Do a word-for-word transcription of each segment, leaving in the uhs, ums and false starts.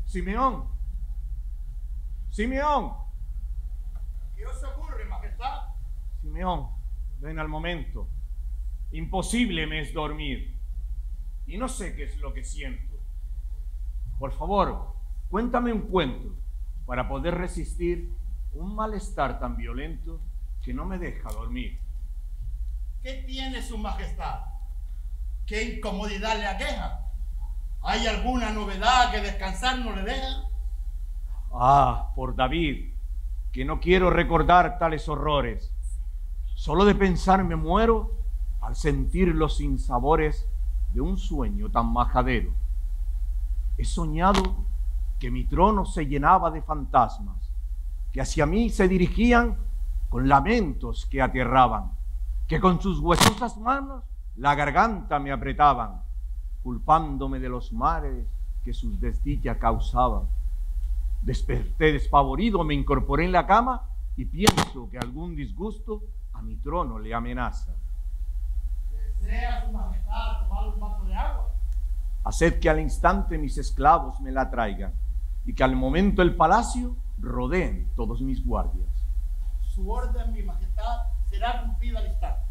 Simeón. Simeón. ¿Qué os ocurre, majestad? Simeón, ven al momento. Imposible me es dormir. Y no sé qué es lo que siento. Por favor, cuéntame un cuento para poder resistir un malestar tan violento que no me deja dormir. ¿Qué tiene su majestad? ¿Qué incomodidad le aqueja? ¿Hay alguna novedad que descansar no le deja? Ah, por David, que no quiero recordar tales horrores. Solo de pensar me muero al sentir los sinsabores de un sueño tan majadero. He soñado que mi trono se llenaba de fantasmas, que hacia mí se dirigían con lamentos que aterraban, que con sus huesosas manos la garganta me apretaban, culpándome de los males que sus desdichas causaban. Desperté despavorido, me incorporé en la cama y pienso que algún disgusto a mi trono le amenaza. ¿Desea su majestad tomar un vaso de agua? Haced que al instante mis esclavos me la traigan y que al momento el palacio rodeen todos mis guardias. Su orden, mi majestad, será cumplida al instante.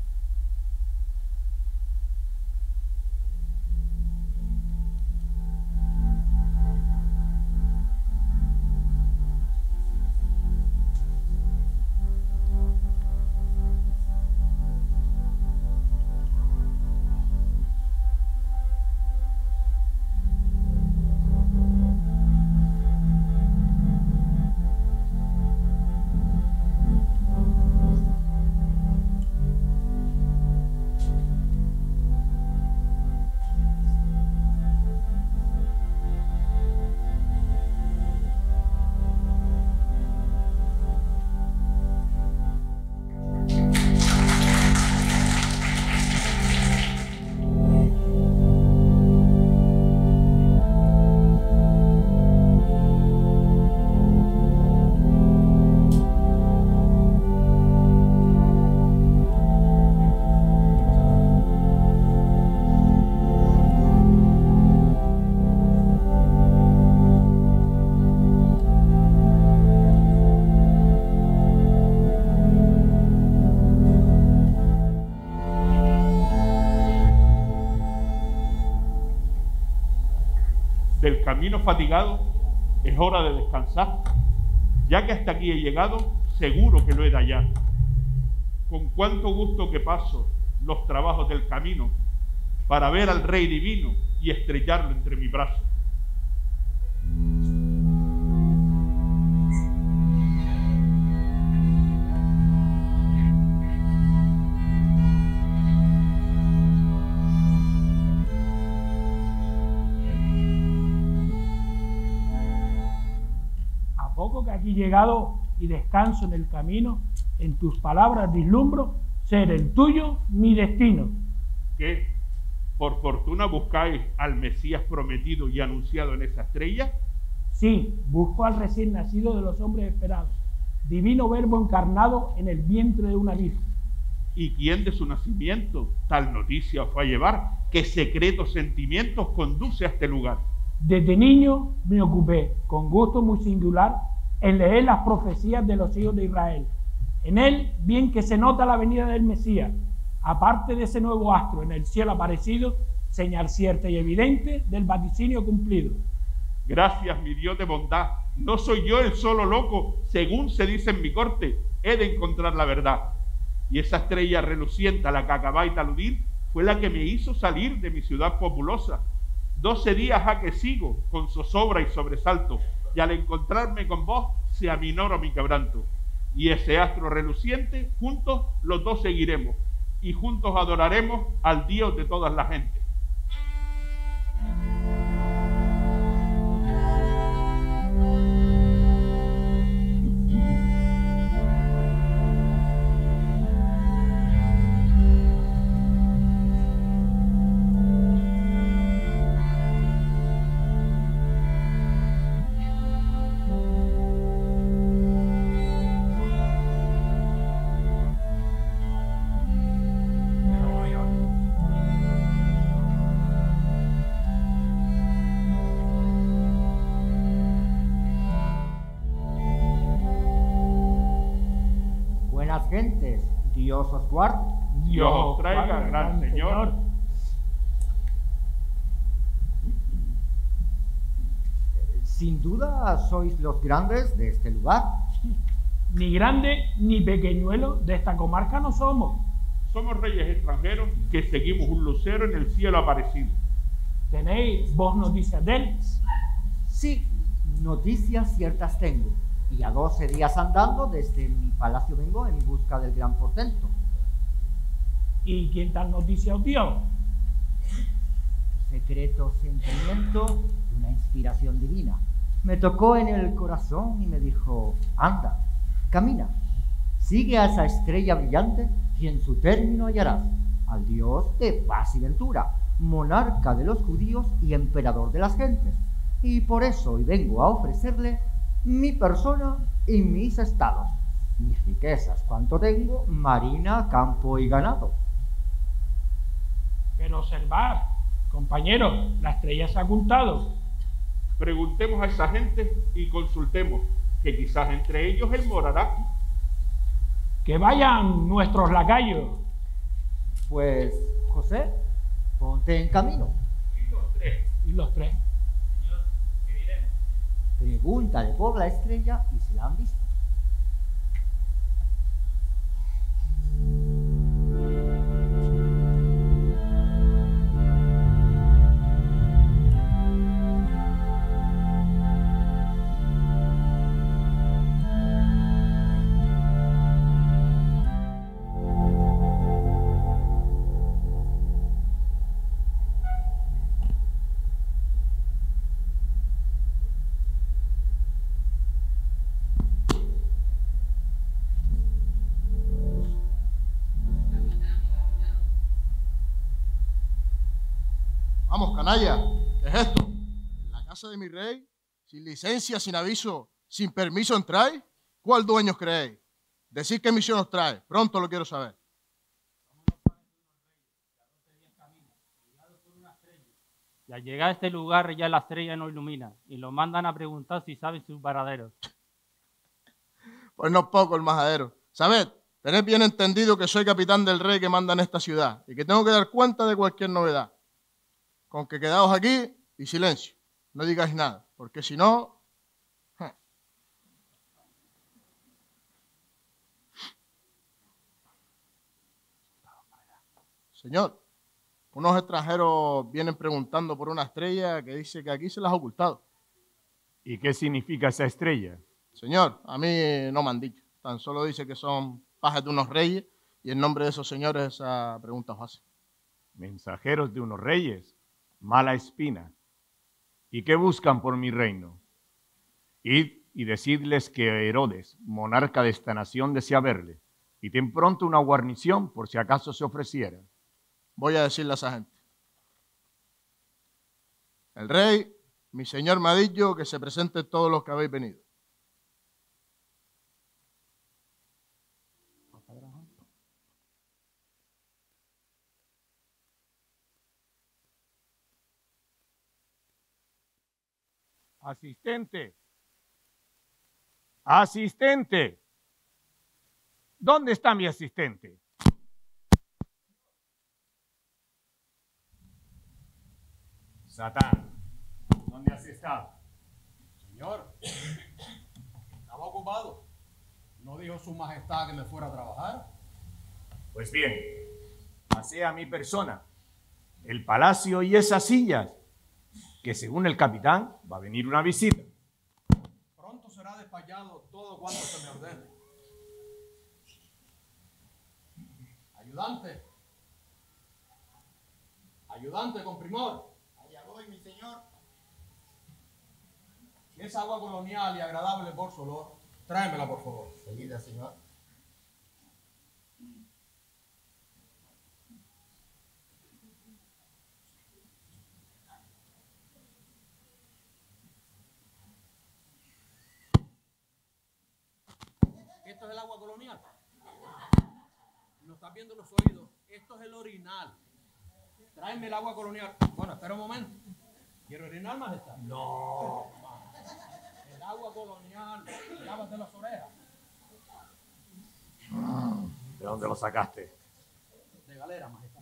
Del camino fatigado, es hora de descansar. Ya que hasta aquí he llegado, seguro que lo he de hallar. Con cuánto gusto que paso los trabajos del camino para ver al Rey Divino y estrellarlo entre mis brazos. Poco que aquí llegado y descanso en el camino, en tus palabras vislumbro ser el tuyo mi destino. ¿Qué? ¿Por fortuna buscáis al Mesías prometido y anunciado en esa estrella? Sí, busco al recién nacido de los hombres esperados, divino verbo encarnado en el vientre de una virgen. ¿Y quién de su nacimiento tal noticia os fue a llevar? ¿Qué secretos sentimientos conduce a este lugar? Desde niño me ocupé, con gusto muy singular, en leer las profecías de los hijos de Israel. En él, bien que se nota la venida del Mesías, aparte de ese nuevo astro en el cielo aparecido, señal cierta y evidente del vaticinio cumplido. Gracias, mi Dios de bondad. No soy yo el solo loco, según se dice en mi corte. He de encontrar la verdad. Y esa estrella reluciente a la que acabáis de aludir fue la que me hizo salir de mi ciudad populosa. Doce días ha que sigo con zozobra y sobresalto, y al encontrarme con vos se aminoró mi quebranto. Y ese astro reluciente, juntos los dos seguiremos, y juntos adoraremos al Dios de todas las gentes. Dios os guarde. Dios os traiga, gran Señor. Sin duda sois los grandes de este lugar. Ni grande ni pequeñuelo de esta comarca no somos. Somos reyes extranjeros que seguimos un lucero en el cielo aparecido. ¿Tenéis vos noticias de él? Sí, noticias ciertas tengo. Y a doce días andando desde mi palacio vengo en busca del gran portento. ¿Y quién tal noticia os dio? Secreto sentimiento de una inspiración divina. Me tocó en el corazón y me dijo, anda, camina, sigue a esa estrella brillante y en su término hallarás al Dios de paz y ventura, monarca de los judíos y emperador de las gentes. Y por eso hoy vengo a ofrecerle mi persona y mis estados, mis riquezas, cuanto tengo, marina, campo y ganado. Pero observad, compañero, la estrella se ha ocultado. Preguntemos a esa gente y consultemos, que quizás entre ellos él morará. Que vayan nuestros lacayos. Pues, José, ponte en camino. Y los tres. Y los tres. Señor, ¿qué diremos? Pregúntale por la estrella y se la han visto. Vamos, canalla, ¿qué es esto? ¿En la casa de mi rey? ¿Sin licencia, sin aviso, sin permiso entráis? ¿Cuál dueño creéis? Decid qué misión os trae, pronto lo quiero saber. Y al llegar a este lugar ya la estrella nos ilumina y lo mandan a preguntar si sabe su paradero. Pues no poco el majadero. Sabed, tened bien entendido que soy capitán del rey que manda en esta ciudad y que tengo que dar cuenta de cualquier novedad. Con que quedaos aquí y silencio, no digáis nada, porque si no... Ja. Señor, unos extranjeros vienen preguntando por una estrella que dice que aquí se las ha ocultado. ¿Y qué significa esa estrella? Señor, a mí no me han dicho, tan solo dice que son pajes de unos reyes y en nombre de esos señores esa pregunta os hace. Mensajeros de unos reyes, mala espina. ¿Y qué buscan por mi reino? Id y decidles que Herodes, monarca de esta nación, desea verle, y ten pronto una guarnición por si acaso se ofreciera. Voy a decirle a esa gente. El rey, mi señor me ha dicho que se presenten todos los que habéis venido. Asistente. Asistente. ¿Dónde está mi asistente? Satán, ¿dónde has estado? Señor, estaba ocupado. ¿No dijo su majestad que me fuera a trabajar? Pues bien, pasé a mi persona, el palacio y esas sillas, que según el capitán va a venir una visita. Pronto será despachado todo cuanto se me ordene. Ayudante. Ayudante con primor. Allá voy, mi señor. Si es agua colonial y agradable por su olor, tráemela, por favor. Seguida, señor. Esto es el agua colonial. No estás viendo los oídos. Esto es el orinal. Tráeme el agua colonial. Bueno, espera un momento. ¿Quiero orinar, majestad? No. El agua colonial. Lávate las orejas. ¿De dónde lo sacaste? De galera, majestad.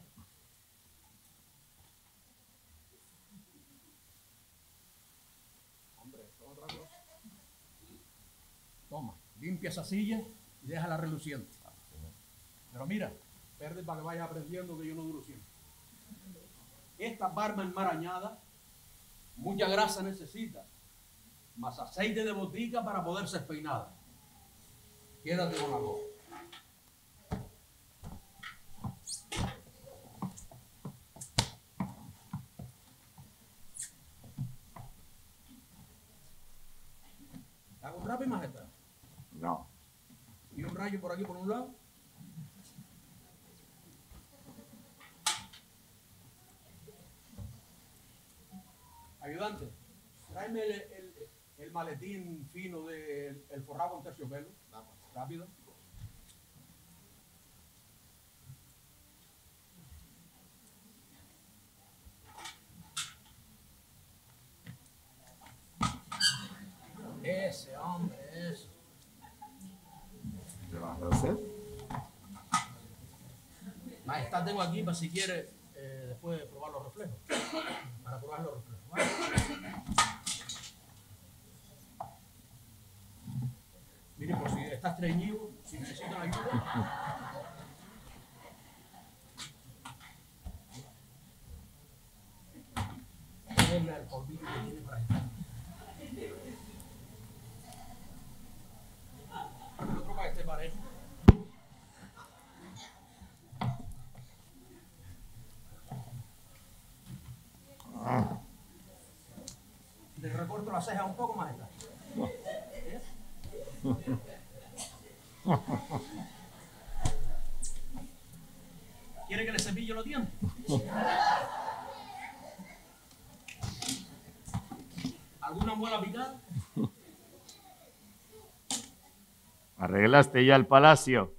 Hombre, esto es otra cosa. Toma, limpia esa silla y déjala reluciente. Pero mira, verde para que vayas aprendiendo que yo no duro siempre. Esta barba enmarañada, mucha grasa necesita, más aceite de botica para poder ser peinada. Quédate con la voz. ¿Hago un rapi, majestad? No. ¿Y un rayo por aquí por un lado? Ayudante, tráeme el, el, el maletín fino del el forrado con terciopelo. Vamos, rápido. Ese hombre, eso. ¿Qué vas a hacer? Majestad, tengo aquí para si quiere eh, después probar los reflejos. Para probar los reflejos. ¿Vale? Mire, por si está estreñido, si necesitan ayuda. Denle el polvillo que tiene por ahí. El otro para que esté parejo. Le recorto la ceja un poco más. ¿Quiere que le cepille los dientes? ¿Alguna muela picada? Arreglaste ya el palacio.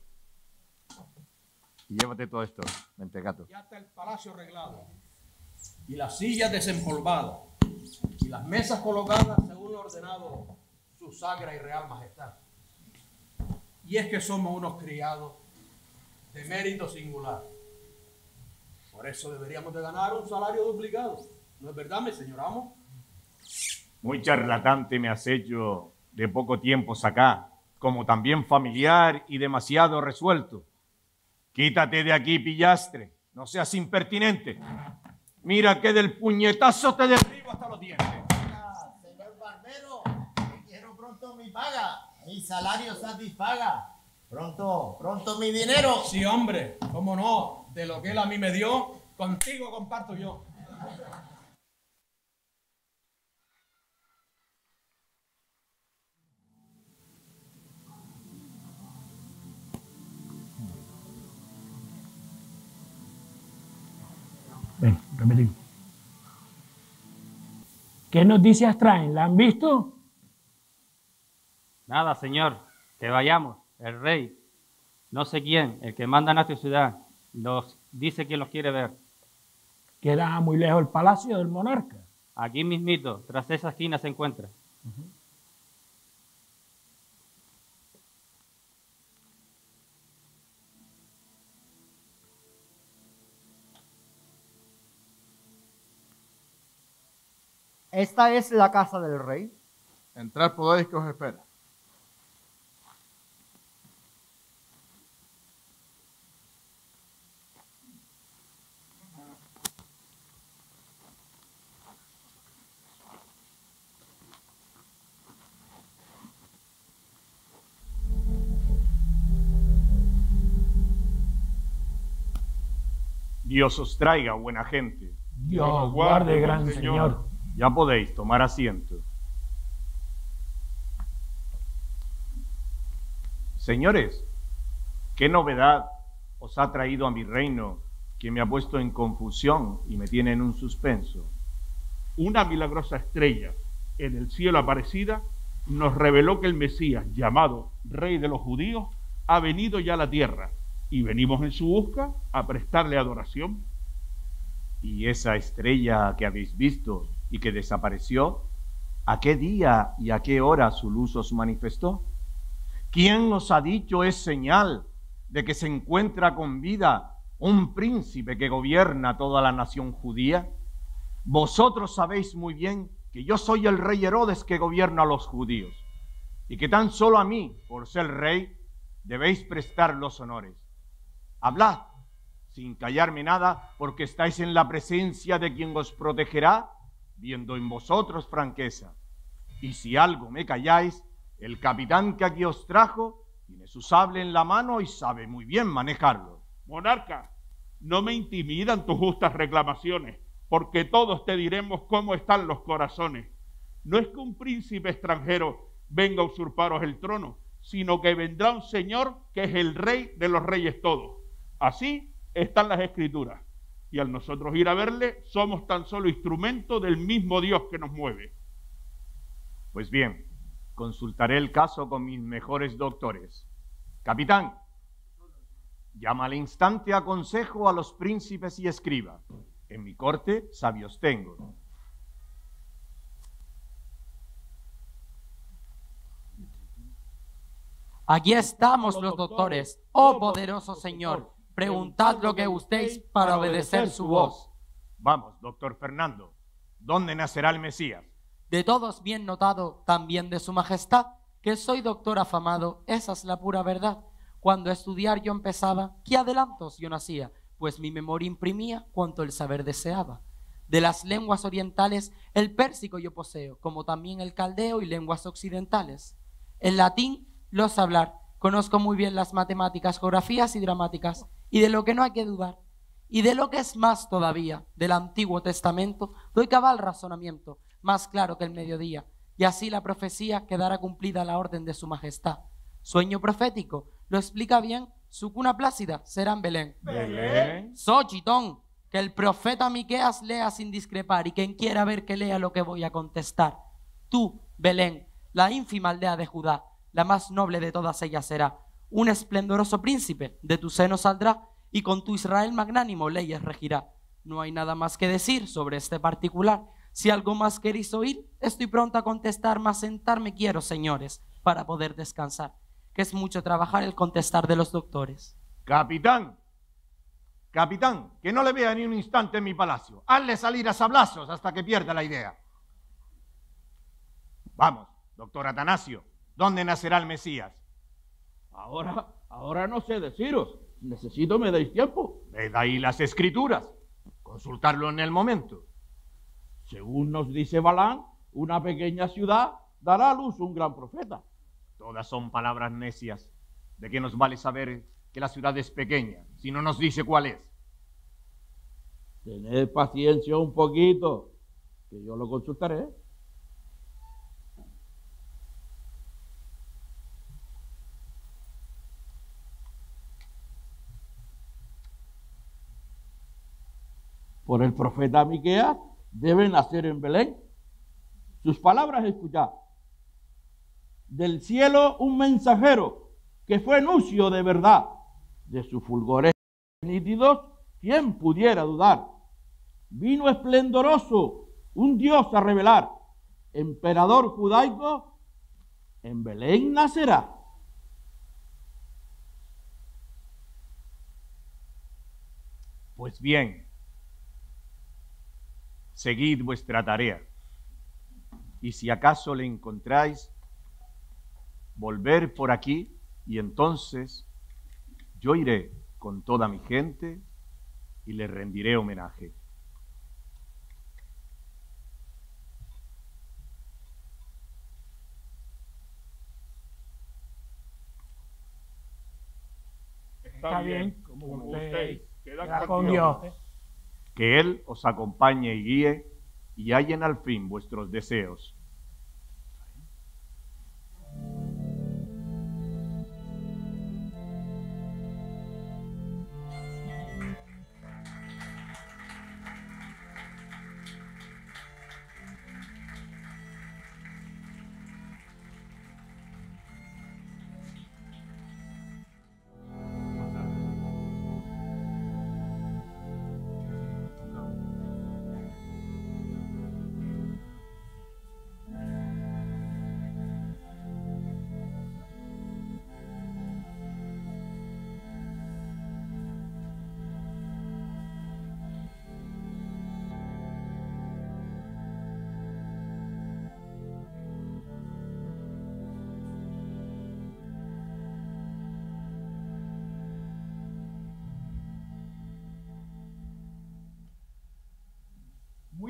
Y llévate todo esto, mentecato. Ya está el palacio arreglado. Y las sillas desempolvadas. Y las mesas colocadas según lo ordenado su sacra y real majestad. Y es que somos unos criados de mérito singular. Por eso deberíamos de ganar un salario duplicado. ¿No es verdad, mi señor amo? Muy charlatante me has hecho de poco tiempo acá, como también familiar y demasiado resuelto. Quítate de aquí, pillastre, no seas impertinente. Mira que del puñetazo te derribo hasta los dientes. Ah, señor barbero, que quiero pronto mi paga, mi salario satisfaga. Pronto, pronto mi dinero. Sí, hombre, cómo no, de lo que él a mí me dio, contigo comparto yo. Ven, repetimos. ¿Qué noticias traen? ¿La han visto? Nada, señor, que vayamos. El rey, no sé quién, el que manda en nuestra ciudad, nos dice que los quiere ver. Queda muy lejos el palacio del monarca. Aquí mismito, tras esa esquina se encuentra. Uh-huh. Esta es la casa del rey. Entrad podéis que os espera. Dios os traiga, buena gente. Dios guarde, gran señor. señor. Ya podéis tomar asiento. Señores, ¿qué novedad os ha traído a mi reino que me ha puesto en confusión y me tiene en un suspenso? Una milagrosa estrella en el cielo aparecida nos reveló que el Mesías, llamado Rey de los Judíos, ha venido ya a la tierra y venimos en su busca a prestarle adoración. ¿Y esa estrella que habéis visto y que desapareció, a qué día y a qué hora su luz os manifestó? ¿Quién os ha dicho es señal de que se encuentra con vida un príncipe que gobierna toda la nación judía? Vosotros sabéis muy bien que yo soy el rey Herodes que gobierna a los judíos, y que tan solo a mí, por ser rey, debéis prestar los honores. Hablad, sin callarme nada, porque estáis en la presencia de quien os protegerá, viendo en vosotros franqueza. Y si algo me calláis, el capitán que aquí os trajo tiene su sable en la mano y sabe muy bien manejarlo. Monarca, no me intimidan tus justas reclamaciones, porque todos te diremos cómo están los corazones. No es que un príncipe extranjero venga a usurparos el trono, sino que vendrá un señor que es el rey de los reyes todos. Así están las escrituras, y al nosotros ir a verle, somos tan solo instrumento del mismo Dios que nos mueve. Pues bien, consultaré el caso con mis mejores doctores. Capitán, llama al instante a consejo a los príncipes y escriba. En mi corte sabios tengo. Aquí estamos los doctores, oh poderoso Señor. Preguntad lo que gustéis para obedecer su voz. Vamos, doctor Fernando, ¿dónde nacerá el Mesías? De todos bien notado, también de su majestad, que soy doctor afamado, esa es la pura verdad. Cuando a estudiar yo empezaba, ¿qué adelantos yo nacía? Pues mi memoria imprimía cuanto el saber deseaba. De las lenguas orientales, el pérsico yo poseo, como también el caldeo y lenguas occidentales. El latín lo sé hablar, conozco muy bien las matemáticas, geografías y dramáticas, y de lo que no hay que dudar. Y de lo que es más todavía, del Antiguo Testamento, doy cabal razonamiento, más claro que el mediodía, y así la profecía quedará cumplida a la orden de su majestad. Sueño profético, lo explica bien, su cuna plácida será en Belén. ¿Belén? Xochitón, que el profeta Miqueas lea sin discrepar, y quien quiera ver que lea lo que voy a contestar. Tú, Belén, la ínfima aldea de Judá, la más noble de todas ellas será. Un esplendoroso príncipe de tu seno saldrá, y con tu Israel magnánimo leyes regirá. No hay nada más que decir sobre este particular. Si algo más queréis oír, estoy pronto a contestar, mas sentarme quiero, señores, para poder descansar, que es mucho trabajar el contestar de los doctores. Capitán, capitán, que no le vea ni un instante en mi palacio. Hazle salir a sablazos hasta que pierda la idea. Vamos, doctor Atanasio, ¿dónde nacerá el Mesías? Ahora, ahora no sé deciros. Necesito me deis tiempo. Ved ahí las escrituras. Consultarlo en el momento. Según nos dice Balán, una pequeña ciudad dará a luz un gran profeta. Todas son palabras necias. ¿De qué nos vale saber que la ciudad es pequeña si no nos dice cuál es? Tened paciencia un poquito, que yo lo consultaré. Por el profeta Miqueas debe nacer en Belén. Sus palabras escuchad. Del cielo un mensajero que fue nucio de verdad. De sus fulgores nítidos, ¿quién pudiera dudar? Vino esplendoroso, un Dios a revelar. Emperador judaico, en Belén nacerá. Pues bien, seguid vuestra tarea, y si acaso le encontráis, volver por aquí, y entonces yo iré con toda mi gente y le rendiré homenaje. Está bien, como usted Queda queda con con Dios. Dios. Que Él os acompañe y guíe, y hallen al fin vuestros deseos.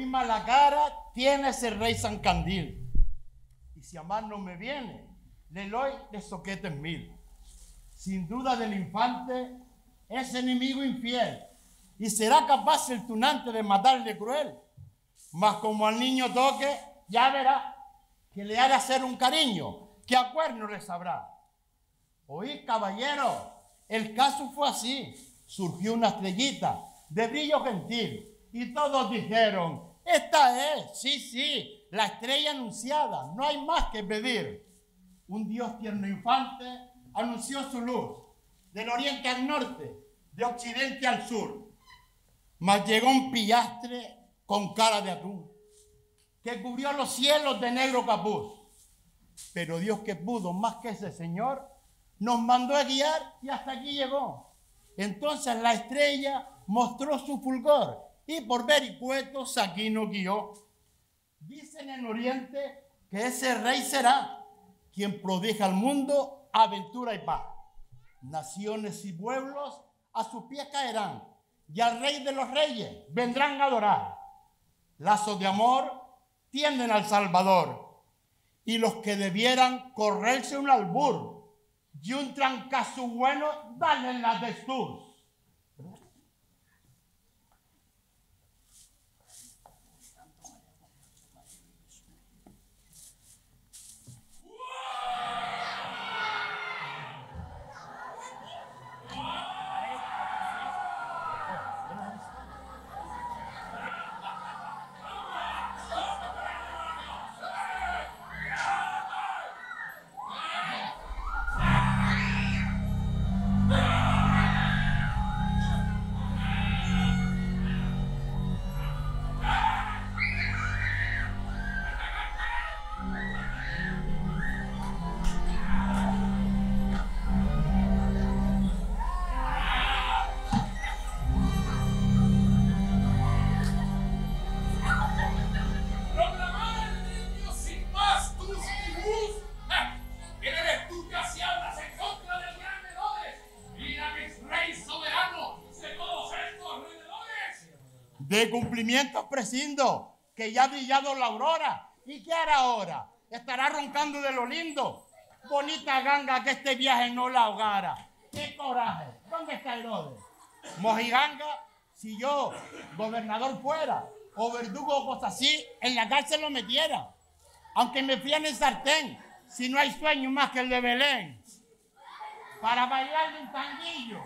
mala cara tiene ese rey San Candil. Y si a más no me viene, le doy de soquetes mil. Sin duda del infante es enemigo infiel y será capaz el tunante de matarle cruel. Mas como al niño toque, ya verá que le ha de hacer un cariño que a cuerno le sabrá. Oí, caballero, el caso fue así. Surgió una estrellita de brillo gentil y todos dijeron, esta es, sí, sí, la estrella anunciada, no hay más que pedir. Un Dios tierno infante anunció su luz, del oriente al norte, de occidente al sur. Mas llegó un pillastre con cara de atún, que cubrió los cielos de negro capuz. Pero Dios, que pudo más que ese señor, nos mandó a guiar y hasta aquí llegó. Entonces la estrella mostró su fulgor y por vericuetos aquí nos guió. Dicen en oriente que ese rey será quien prodige al mundo aventura y paz. Naciones y pueblos a sus pies caerán y al rey de los reyes vendrán a adorar. Lazos de amor tienden al Salvador y los que debieran correrse un albur y un trancazo bueno darle en la destus. De cumplimientos prescindo, que ya ha brillado la aurora. ¿Y qué hará ahora? Estará roncando de lo lindo. Bonita ganga que este viaje no la ahogara. ¡Qué coraje! ¿Dónde está Herodes? Mojiganga, si yo gobernador fuera, o verdugo o cosas así, en la cárcel lo metiera. Aunque me fían en sartén, si no hay sueño más que el de Belén. Para bailarle un tanguillo.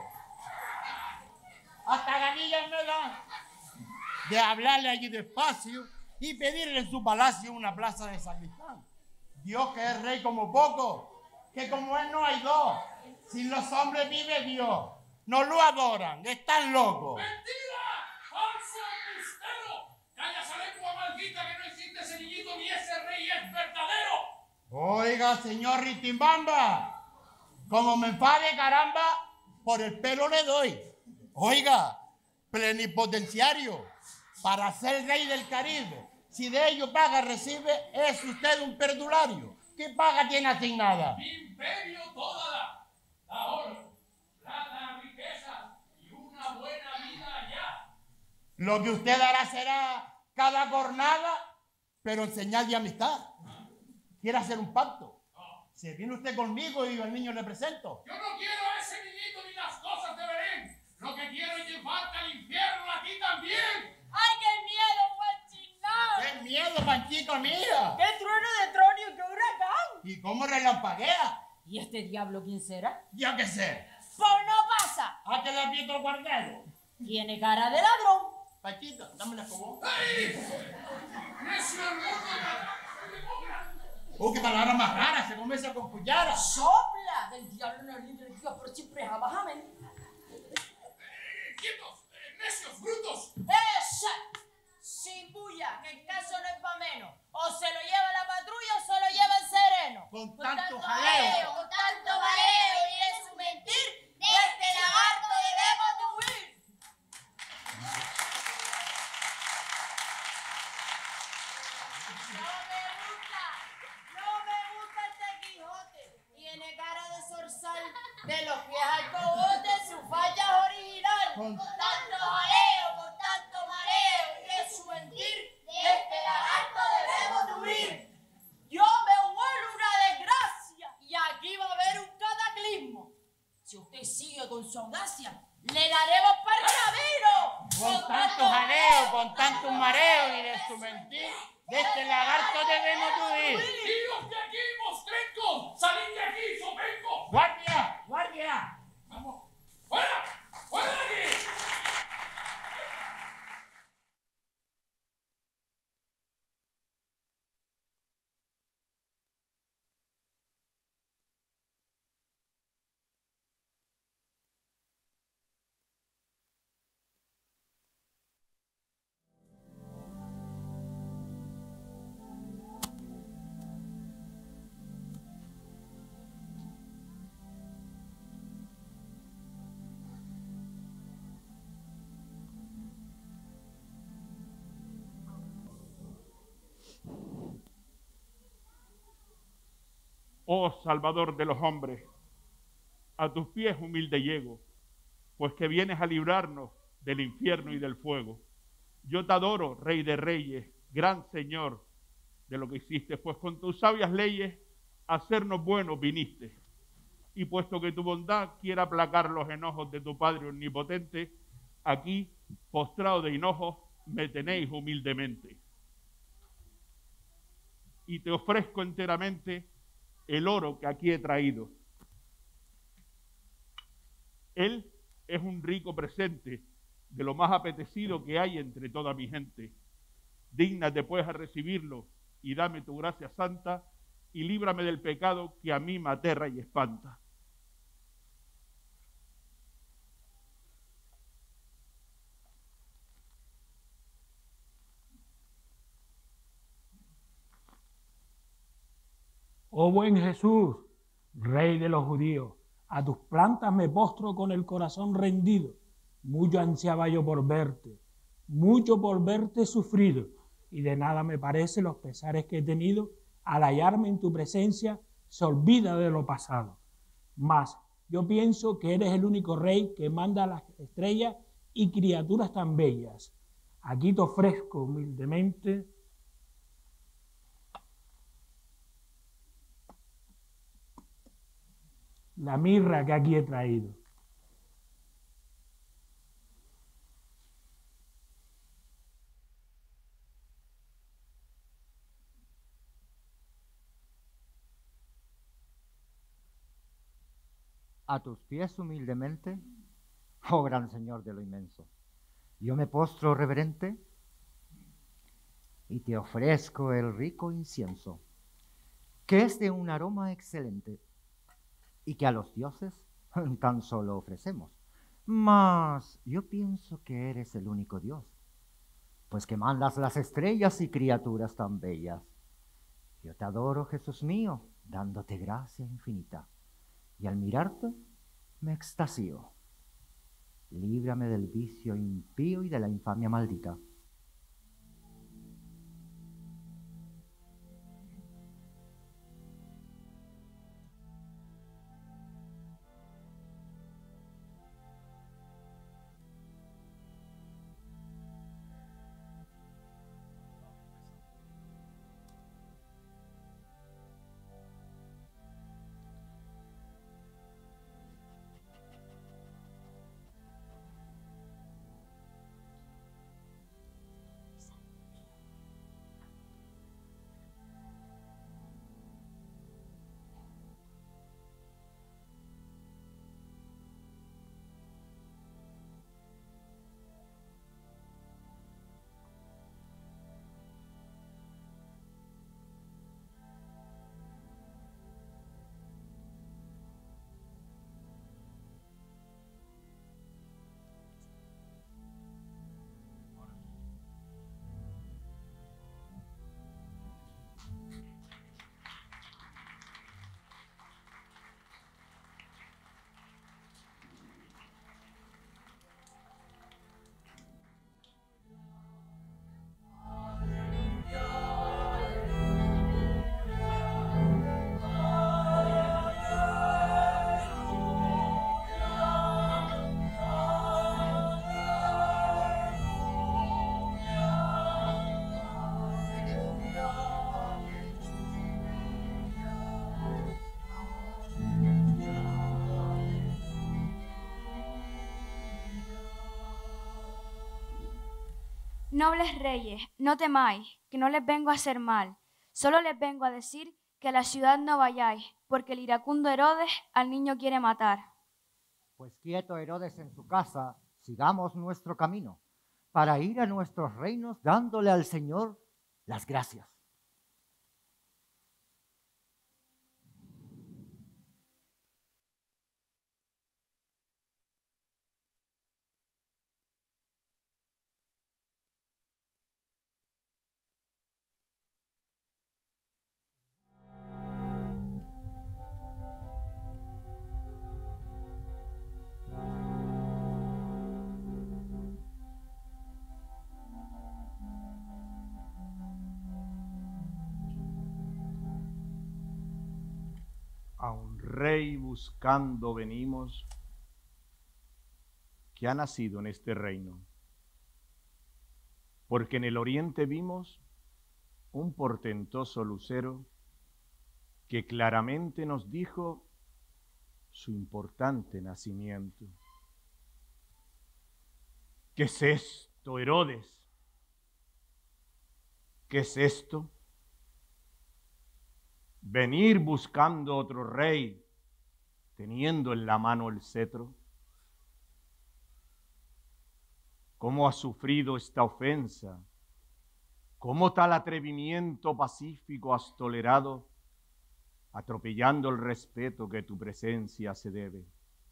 Hasta ganillas me da de hablarle allí despacio y pedirle en su palacio una plaza de sacristán. Dios que es rey como poco, que como él no hay dos. Sin los hombres vive Dios. No lo adoran, están locos. ¡Mentira! ¡Falso embustero! ¡Calla esa lengua maldita que no existe ese niñito ni ese rey es verdadero! Oiga, señor Ritimbamba, como me enfade caramba, por el pelo le doy. Oiga, plenipotenciario, para ser rey del Caribe, si de ello paga recibe, es usted un perdulario. ¿Qué paga tiene asignada? Imperio toda la, la oro, plata, riqueza y una buena vida allá. Lo que usted hará será cada jornada, pero en señal de amistad. ¿Quiere hacer un pacto? No. Se viene usted conmigo y al niño le presento. Yo no quiero a ese niñito ni las cosas de Belén. Lo que quiero es llevarte al infierno a ti también. ¡Ay, qué miedo, guachinao! ¡Qué miedo, Panchico, mira! ¡Qué trueno de tronio, qué huracán! ¿Y cómo relampaguea? ¿Y este diablo quién será? Yo qué sé. ¡Pues no pasa! ¿A que le aprieto el guardero? Tiene cara de ladrón. Panchito, dame la escobón. ¡Ay! ¡Necio hermoso! ¡Oh, qué palabra más rara! Se comienza con cuchara. ¡Sopla! Del diablo no libre Dios por siempre jamás, amén. ¡Quietos! ¡Necios! ¡Brutos! ¡Esa! Sin bulla, que el caso no es pa' menos. O se lo lleva la patrulla o se lo lleva el sereno. Con tanto jaleo, con tanto mareo y en su mentir, de este lagarto debemos de huir. No me gusta, no me gusta este Quijote. Tiene cara de zorzal, de los pies al cogote, su falla es original. Con Con tanto jaleo, con tanto mareo y en su mentir, de su mentir, de este lagarto debemos huir. ¡Iros de aquí, mostrencos! ¡Salid de aquí, sopenco! ¡Guardia! ¡Guardia! ¡Vamos! ¡Fuera! ¡Fuera de aquí! Oh Salvador de los hombres, a tus pies humilde llego, pues que vienes a librarnos del infierno y del fuego. Yo te adoro, Rey de Reyes, gran Señor de lo que hiciste, pues con tus sabias leyes a hacernos buenos viniste. Y puesto que tu bondad quiera aplacar los enojos de tu Padre omnipotente, aquí, postrado de hinojos, me tenéis humildemente. Y te ofrezco enteramente el oro que aquí he traído. Él es un rico presente de lo más apetecido que hay entre toda mi gente. Dígnate pues a recibirlo y dame tu gracia santa y líbrame del pecado que a mí me aterra y espanta. Oh buen Jesús, Rey de los judíos, a tus plantas me postro con el corazón rendido. Mucho ansiaba yo por verte, mucho por verte sufrido, y de nada me parece los pesares que he tenido al hallarme en tu presencia, se olvida de lo pasado. Mas yo pienso que eres el único Rey que manda a las estrellas y criaturas tan bellas. Aquí te ofrezco humildemente la mirra que aquí he traído. A tus pies humildemente, oh gran Señor de lo inmenso, yo me postro reverente y te ofrezco el rico incienso, que es de un aroma excelente y que a los dioses tan solo ofrecemos. Mas yo pienso que eres el único Dios, pues que mandas las estrellas y criaturas tan bellas. Yo te adoro, Jesús mío, dándote gracia infinita, y al mirarte me extasío. Líbrame del vicio impío y de la infamia maldita. Nobles reyes, no temáis, que no les vengo a hacer mal. Solo les vengo a decir que a la ciudad no vayáis, porque el iracundo Herodes al niño quiere matar. Pues quieto Herodes en su casa, sigamos nuestro camino, para ir a nuestros reinos dándole al Señor las gracias. A un rey buscando venimos, que ha nacido en este reino. Porque en el oriente vimos un portentoso lucero que claramente nos dijo su importante nacimiento. ¿Qué es esto, Herodes? ¿Qué es esto? Venir buscando otro rey, teniendo en la mano el cetro. ¿Cómo has sufrido esta ofensa? ¿Cómo tal atrevimiento pacífico has tolerado, atropellando el respeto que tu presencia se debe?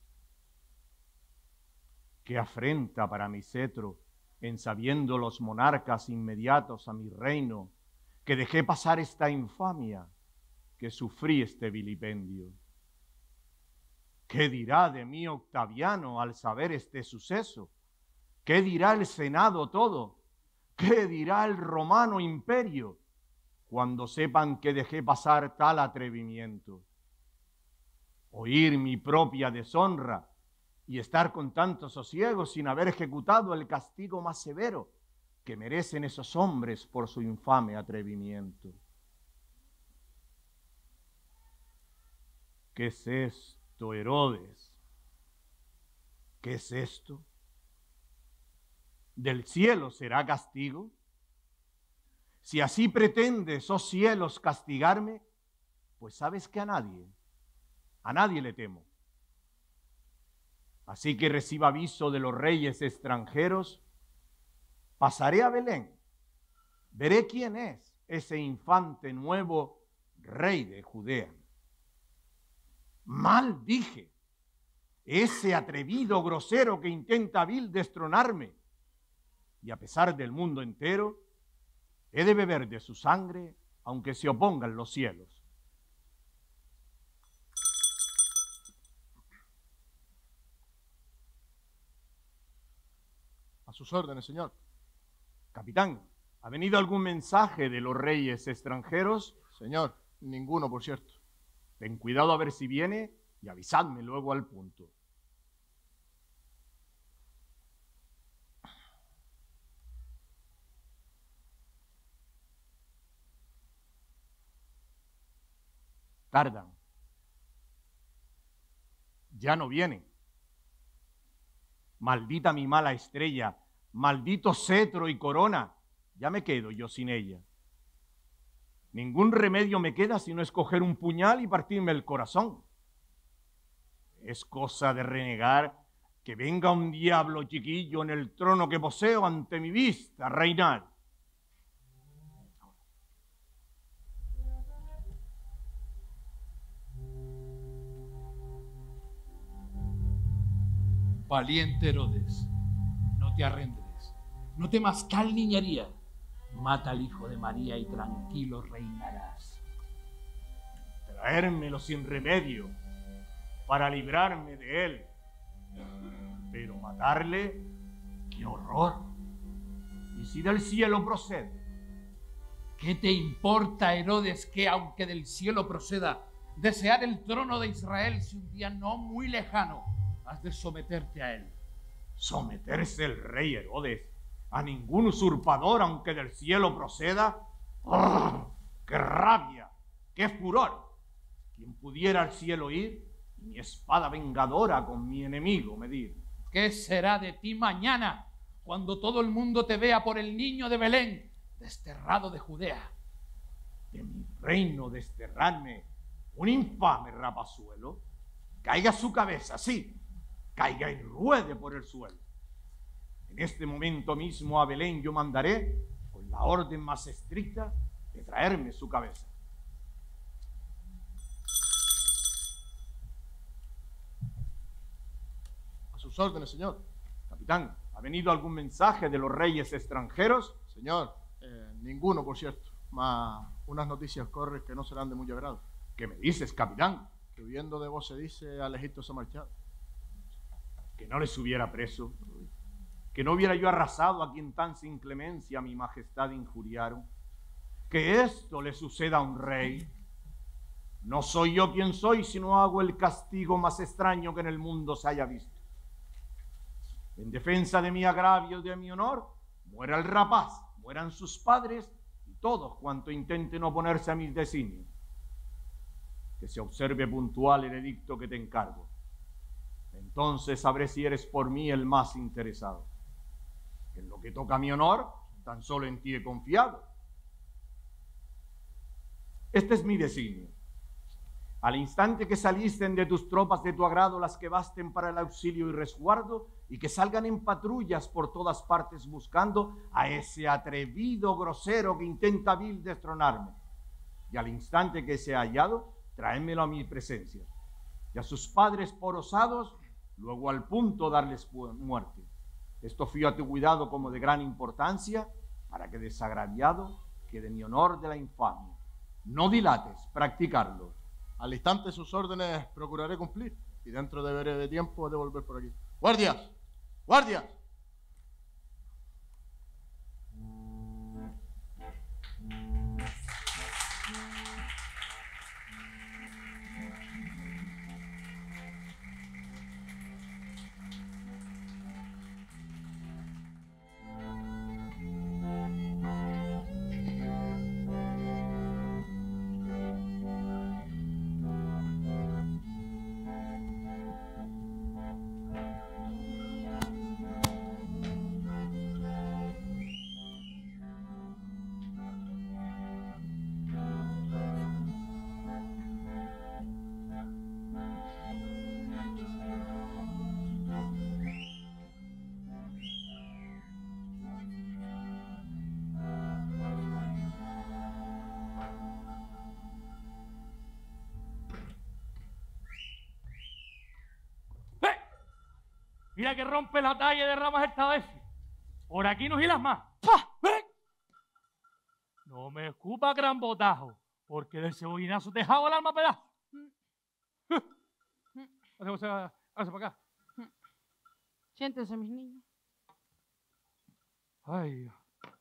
¿Qué afrenta para mi cetro, en sabiendo los monarcas inmediatos a mi reino, que dejé pasar esta infamia, que sufrí este vilipendio? ¿Qué dirá de mí Octaviano al saber este suceso? ¿Qué dirá el Senado todo? ¿Qué dirá el romano imperio cuando sepan que dejé pasar tal atrevimiento? Oír mi propia deshonra y estar con tanto sosiego sin haber ejecutado el castigo más severo que merecen esos hombres por su infame atrevimiento. ¿Qué es esto, Herodes? ¿Qué es esto? ¿Del cielo será castigo? Si así pretendes, oh cielos, castigarme, pues sabes que a nadie, a nadie le temo. Así que reciba aviso de los reyes extranjeros, pasaré a Belén, veré quién es ese infante nuevo rey de Judea. Mal dije, ese atrevido grosero que intenta vil destronarme, y a pesar del mundo entero, he de beber de su sangre, aunque se opongan los cielos. A sus órdenes, señor. Capitán, ¿ha venido algún mensaje de los reyes extranjeros? Señor, ninguno, por cierto. Ten cuidado a ver si viene y avisadme luego al punto. Tardan. Ya no vienen. Maldita mi mala estrella, maldito cetro y corona, ya me quedo yo sin ella. Ningún remedio me queda sino escoger un puñal y partirme el corazón. Es cosa de renegar que venga un diablo chiquillo en el trono que poseo ante mi vista reinar. Valiente Herodes, no te arrendes, no temas tal niñería. Mata al hijo de María y tranquilo reinarás. Traérmelo sin remedio para librarme de él. Pero matarle, ¡qué horror! ¿Y si del cielo procede? ¿Qué te importa, Herodes, que aunque del cielo proceda, desear el trono de Israel si un día no muy lejano has de someterte a él? ¿Someterse el rey Herodes a ningún usurpador aunque del cielo proceda? ¡Oh, qué rabia! ¡Qué furor! ¿Quién pudiera al cielo ir y mi espada vengadora con mi enemigo medir? ¿Qué será de ti mañana cuando todo el mundo te vea por el niño de Belén, desterrado de Judea. De mi reino desterrarme un infame rapazuelo, caiga su cabeza, sí, caiga y ruede por el suelo. En este momento mismo a Belén yo mandaré, con la orden más estricta, de traerme su cabeza. A sus órdenes, señor. Capitán, ¿ha venido algún mensaje de los reyes extranjeros? Señor, eh, ninguno, por cierto. Más unas noticias corren que no serán de mucho agrado. ¿Qué me dices, capitán? Que huyendo de vos se dice, al Egipto se ha marchado. Que no les hubiera preso, que no hubiera yo arrasado a quien tan sin clemencia a mi majestad injuriaron, que esto le suceda a un rey. No soy yo quien soy, sino hago el castigo más extraño que en el mundo se haya visto. En defensa de mi agravio y de mi honor, muera el rapaz, mueran sus padres y todos cuanto intenten oponerse a mis designios. Que se observe puntual el edicto que te encargo. Entonces sabré si eres por mí el más interesado. En lo que toca a mi honor, tan solo en ti he confiado. Este es mi designio. Al instante que salisten de tus tropas de tu agrado las que basten para el auxilio y resguardo, y que salgan en patrullas por todas partes buscando a ese atrevido grosero que intenta vil destronarme. Y al instante que se ha hallado, tráemelo a mi presencia. Y a sus padres por osados, luego al punto darles muerte. Esto fío a tu cuidado como de gran importancia, para que desagraviado quede mi honor de la infamia. No dilates, practicarlo. Al instante sus órdenes procuraré cumplir, y dentro de breve tiempo he de volver por aquí. ¡Guardias! ¡Guardias! Mira que rompe la talla de ramas esta vez. Por aquí no giras más. ¡Pah! ¡Ven! No me escupa gran botajo, porque del cebollinazo te jabo el alma a pedazos. Hágase para acá. Siéntense, mis niños. Ay.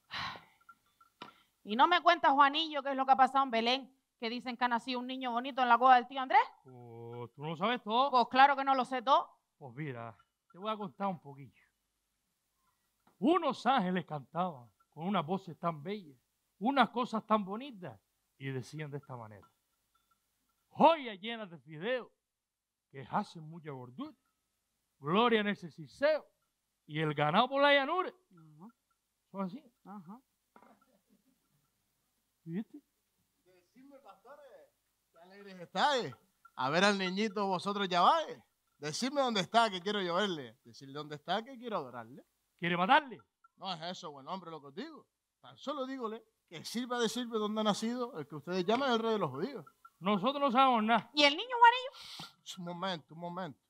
Y no me cuenta, Juanillo, qué es lo que ha pasado en Belén, que dicen que ha nacido un niño bonito en la boda del tío Andrés. Oh, ¿tú no lo sabes todo? Pues claro que no lo sé todo. Pues mira, te voy a contar un poquillo. Unos ángeles cantaban con unas voces tan bellas, unas cosas tan bonitas, y decían de esta manera: joyas llenas de fideos que hacen mucha gordura, gloria en ese ciseo y el ganado por la llanura. Uh-huh. Son así. Uh-huh. ¿Viste? Decidme, pastores, qué alegres estáis. A ver al niñito vosotros ya vais. Decidme dónde está, que quiero yo verle. Decirle dónde está, que quiero adorarle. ¿Quiere matarle? No es eso, buen hombre, lo que os digo. Tan solo dígole que sirva de sirve donde ha nacido el que ustedes llaman el rey de los judíos. Nosotros no sabemos nada. ¿Y el niño Juanillo? Un momento, un momento.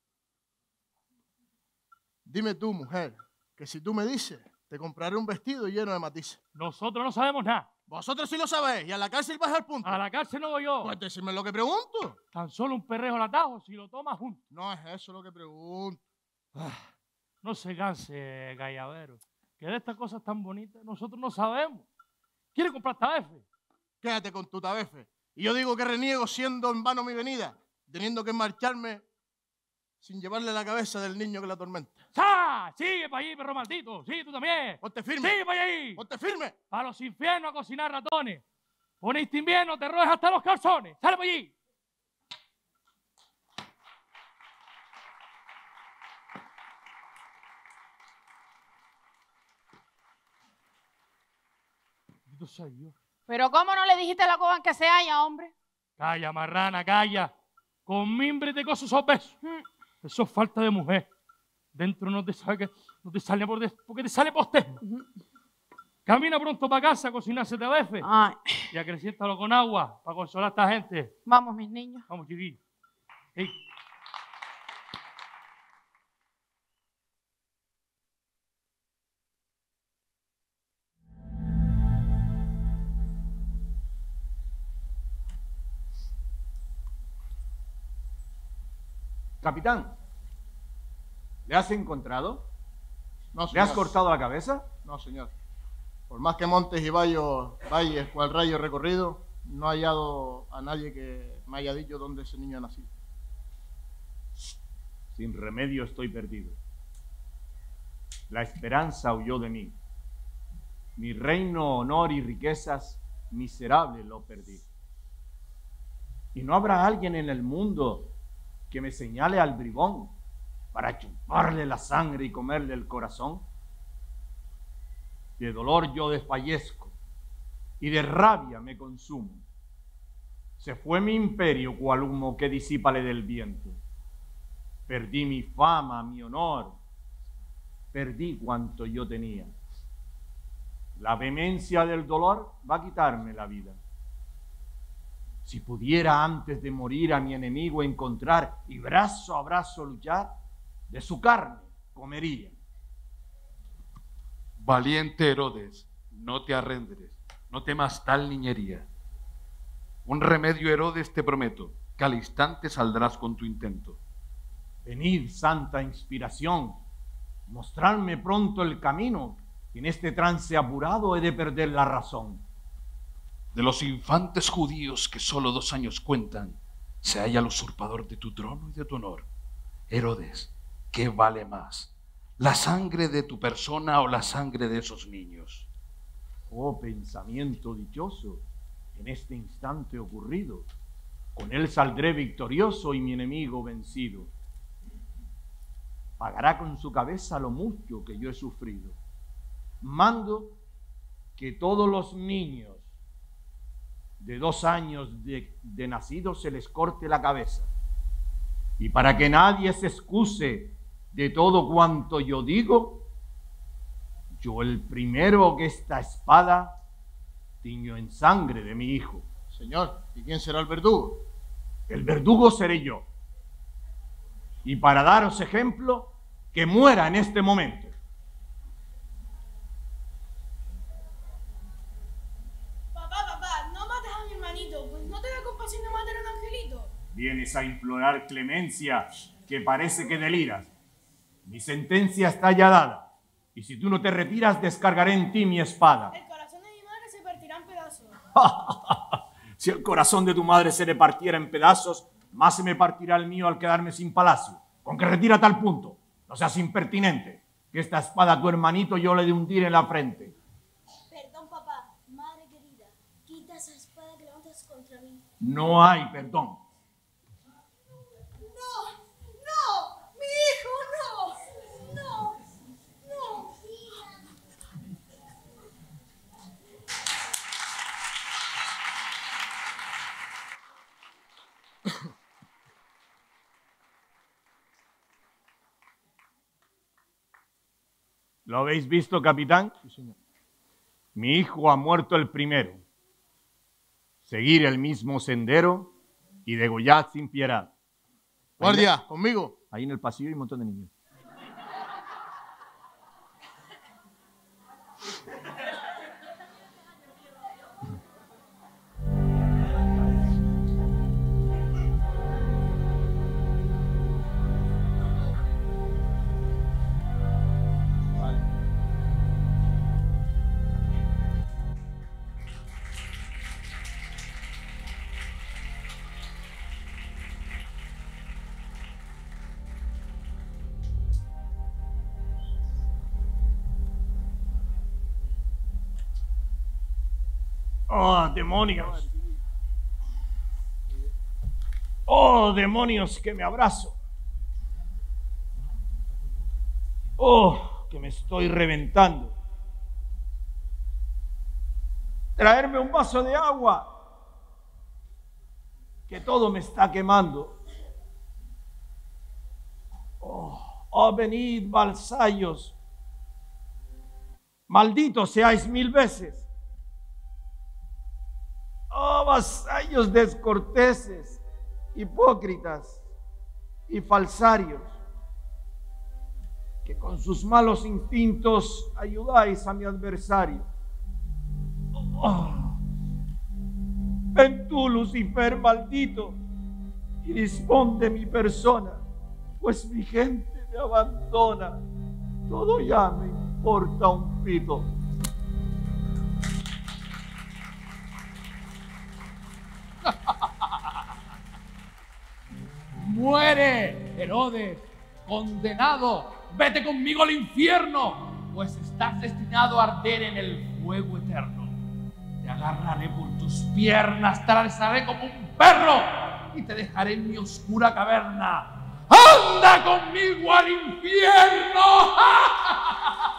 Dime tú, mujer, que si tú me dices, te compraré un vestido lleno de matices. Nosotros no sabemos nada. Vosotros sí lo sabéis, y a la cárcel vas al punto. A la cárcel no voy yo. Pues decime lo que pregunto. Tan solo un perrejo al atajo si lo tomas junto. No es eso lo que pregunto. Ah, no se canse, gallavero, que de estas cosas tan bonitas nosotros no sabemos. ¿Quiere comprar tabefe? Quédate con tu tabefe. Y yo digo que reniego siendo en vano mi venida, teniendo que marcharme sin llevarle la cabeza del niño que la atormenta. ¡Sa! ¡Sigue para allí, perro maldito! ¡Sí, tú también! ¡Ponte firme! ¡Sigue para allí! ¡Ponte firme! ¡A los infiernos a cocinar ratones! ¡Poniste invierno, te roes hasta los calzones! ¡Sale para allí! cosa de Dios. Pero ¿cómo no le dijiste a la coban que se halla, hombre? Calla, marrana, calla. Con mimbre te coso esos besos. Eso es falta de mujer. Dentro no te sale, que- no te sale por de- porque te sale poste. Camina pronto para casa, cocinarse te veces. Ay, Y acreciéntalo con agua para consolar a esta gente. vamos, mis niños. Vamos, chiquillos. Ey. Capitán, ¿le has encontrado? No, ¿Le señor. has cortado la cabeza? No, señor. Por más que montes y valles, valles cual rayo he recorrido, no he hallado a nadie que me haya dicho dónde ese niño ha nacido. Sin remedio estoy perdido. La esperanza huyó de mí. Mi reino, honor y riquezas, miserable lo perdí. Y no habrá alguien en el mundo que me señale al bribón para chuparle la sangre y comerle el corazón. De dolor yo desfallezco y de rabia me consumo. Se fue mi imperio cual humo que disípale del viento. Perdí mi fama, mi honor, perdí cuanto yo tenía. La vehemencia del dolor va a quitarme la vida. Si pudiera antes de morir a mi enemigo encontrar y brazo a brazo luchar, de su carne comería. Valiente Herodes, no te arrendes, no temas tal niñería. Un remedio, Herodes, te prometo, que al instante saldrás con tu intento. Venid, santa inspiración, mostrarme pronto el camino, que en este trance apurado he de perder la razón. De los infantes judíos que solo dos años cuentan, se halla el usurpador de tu trono y de tu honor. Herodes, ¿qué vale más? ¿La sangre de tu persona o la sangre de esos niños? Oh pensamiento dichoso, en este instante ocurrido, con él saldré victorioso y mi enemigo vencido. Pagará con su cabeza lo mucho que yo he sufrido. Mando que todos los niños de dos años de, de nacidos se les corte la cabeza. Y para que nadie se excuse de todo cuanto yo digo, yo el primero que esta espada tiño en sangre de mi hijo. Señor, ¿y quién será el verdugo? El verdugo seré yo. Y para daros ejemplo, que muera en este momento. Papá, papá, no mates a mi hermanito, pues no te da compasión de matar a un angelito. Vienes a implorar clemencia, que parece que deliras. Mi sentencia está ya dada, y si tú no te retiras, descargaré en ti mi espada. El corazón de mi madre se partirá en pedazos. Si el corazón de tu madre se le partiera en pedazos, más se me partirá el mío al quedarme sin palacio. Con que retírate al punto, no seas impertinente, que esta espada a tu hermanito yo le de hundir en la frente. Perdón, papá, madre querida, quita esa espada que levantas contra mí. No hay perdón. No, no, mi hijo, no, no, no. ¿Lo habéis visto, capitán? Sí, señor. Mi hijo ha muerto el primero. Seguir el mismo sendero y degollad sin piedad. Guardia, conmigo. Ahí en el pasillo hay un montón de niños. ¡Oh, demonios! ¡Oh, demonios, que me abrazo! ¡Oh, que me estoy reventando! traerme un vaso de agua, que todo me está quemando. Oh, oh venid, vasallos, malditos seáis mil veces. Oh, vasallos descorteses, hipócritas y falsarios, que con sus malos instintos ayudáis a mi adversario. Oh, ven tú, Lucifer maldito, y dispón de mi persona, pues mi gente me abandona. Todo ya me importa un pito. Muere, Herodes, condenado. Vete conmigo al infierno, pues estás destinado a arder en el fuego eterno. Te agarraré por tus piernas, te alzaré como un perro y te dejaré en mi oscura caverna. ¡Anda conmigo al infierno!